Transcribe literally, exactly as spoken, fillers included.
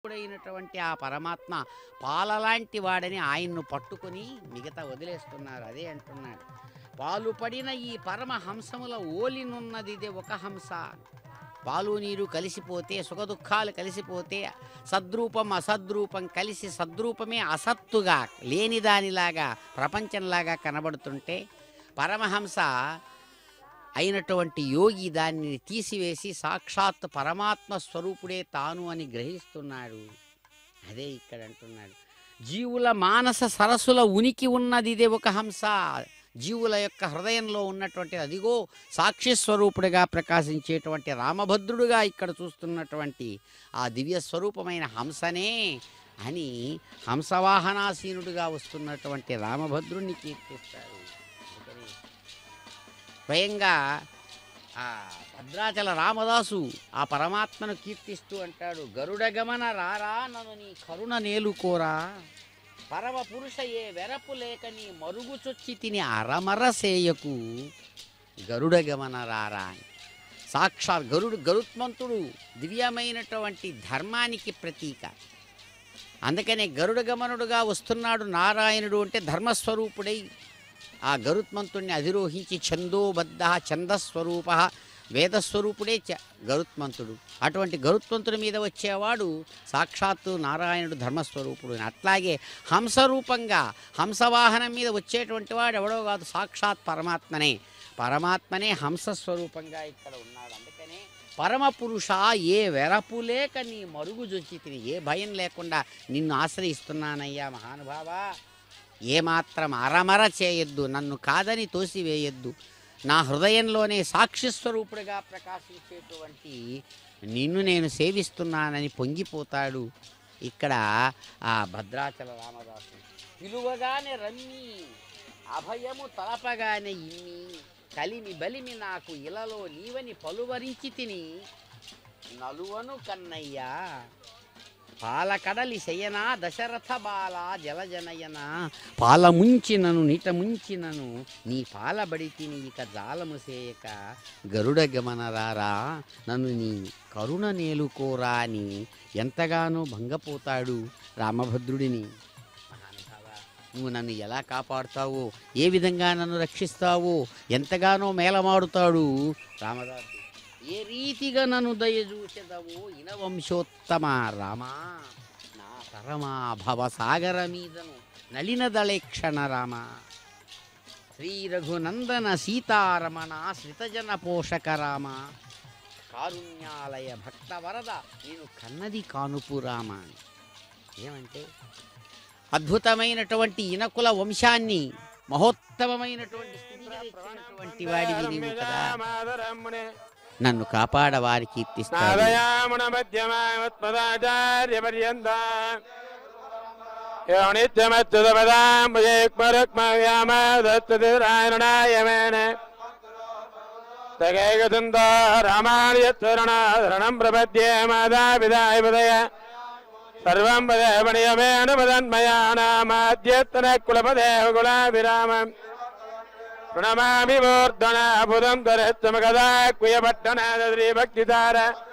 స్వరూపుడైనటువంటి ఆ పరమాత్మ పాలలాంటి వాడని ఆయన్ను పట్టుకొని మిగతా వదిలేస్తున్నారు. అదే అంటున్నాడు, పాలు పడిన ఈ పరమహంసముల ఓలినున్నది ఇదే ఒక హంస. పాలు నీరు కలిసిపోతే, సుఖదుఖాలు కలిసిపోతే, సద్రూపం అసద్రూపం కలిసి సద్రూపమే అసత్తుగా లేనిదానిలాగా ప్రపంచంలాగా కనబడుతుంటే, పరమహంస అయినటువంటి యోగి దాన్ని తీసివేసి సాక్షాత్ పరమాత్మ స్వరూపుడే తాను అని గ్రహిస్తున్నాడు. అదే ఇక్కడ అంటున్నాడు, జీవుల మానస సరస్సుల ఉనికి ఉన్నది ఇదే ఒక హంస. జీవుల యొక్క హృదయంలో ఉన్నటువంటి అదిగో సాక్షి స్వరూపుడిగా ప్రకాశించేటువంటి రామభద్రుడుగా ఇక్కడ చూస్తున్నటువంటి ఆ దివ్య స్వరూపమైన హంసనే అని హంసవాహనాసీనుడిగా వస్తున్నటువంటి రామభద్రుణ్ణి కీర్తిస్తారు. స్వయంగా ఆ భద్రాచల రామదాసు ఆ పరమాత్మను కీర్తిస్తూ అంటాడు, గరుడ గమన రారా నన్ను నీ కరుణ నేలుకోరా, పరమ పురుష ఏ వెరపు లేక నీ మరుగుచొచ్చి తిని అరమర సేయకు, గరుడ గమన రారా అని. సాక్షాత్ గరుడు గరుత్మంతుడు దివ్యమైనటువంటి ధర్మానికి ప్రతీక. అందుకనే గరుడ గమనుడుగా వస్తున్నాడు నారాయణుడు అంటే ధర్మస్వరూపుడై ఆ గరుత్మంతుణ్ణి అధిరోహించి ఛందోబద్ధ ఛందస్వరూప వేదస్వరూపుడే చ గరుత్మంతుడు. అటువంటి గరుత్మంతుడి మీద వచ్చేవాడు సాక్షాత్తు నారాయణుడు ధర్మస్వరూపుడు. అట్లాగే హంసరూపంగా హంసవాహనం మీద వచ్చేటువంటి వాడు ఎవడో కాదు, సాక్షాత్ పరమాత్మనే. పరమాత్మనే హంసస్వరూపంగా ఇక్కడ ఉన్నాడు. అందుకనే పరమపురుష ఏ వెరపు లేక నీ మరుగు జొచ్చి తిని, ఏ భయం లేకుండా నిన్ను ఆశ్రయిస్తున్నానయ్యా మహానుభావా, ఏమాత్రం అరమర చేయొద్దు, నన్ను కాదని తోసివేయొద్దు, నా హృదయంలోనే సాక్షి స్వరూపుడిగా ప్రకాశించేటువంటి నిన్ను నేను సేవిస్తున్నానని పొంగిపోతాడు ఇక్కడ ఆ భద్రాచల రామదాసు. పిలువగానే రమ్మి అభయము తలపగానే ఇమ్మి, కలిమి బలిమి నాకు ఇలలో నీవని పలువరించి తిని నలువను కన్నయ్యా, పాలకడలి శయన దశరథ బాల జలజనయన, పాల ముంచినను నీట ముంచినను నీ పాలబడి తిని ఇక జాలము సేయక, గరుడ గమనరారా నన్ను నీ కరుణ నేలుకోరా అని ఎంతగానో భంగపోతాడు రామభద్రుడిని. మహానుభావ, నువ్వు నన్ను ఎలా కాపాడుతావో, ఏ విధంగా నన్ను రక్షిస్తావో ఎంతగానో మేళమాడుతాడు రామదాసు. ఏ రీతిగా నన్ను దయచూచెదవో ఇనవంశోత్తమ రామా, నా తరమా భవసాగర మీదను నళినదళేక్షణ రామ, శ్రీ రఘునందన సీతారమణ శ్రితజన పోషక రామ, కారుణ్యాలయ భక్త వరద నేను కన్నది కానుపు రామ. ఏమంటే అద్భుతమైనటువంటి ఇనకుల వంశాన్ని మహోత్తమమైనటువంటి స్థితికి వాడివి నీవు కదా, నన్ను కాపాడవారి కీర్తిస్తాడు. రామాయణం ప్రపద్యే మాదా విదాయ పదయ సర్వం పదమణియమేన మదన్మయానామాద్యత్తన కులపదే కులాభిరామం ప్రణమామి మూర్ధన బుధం ధరత్వమ కదా కుయపట్టణ శ్రీ భక్తిధార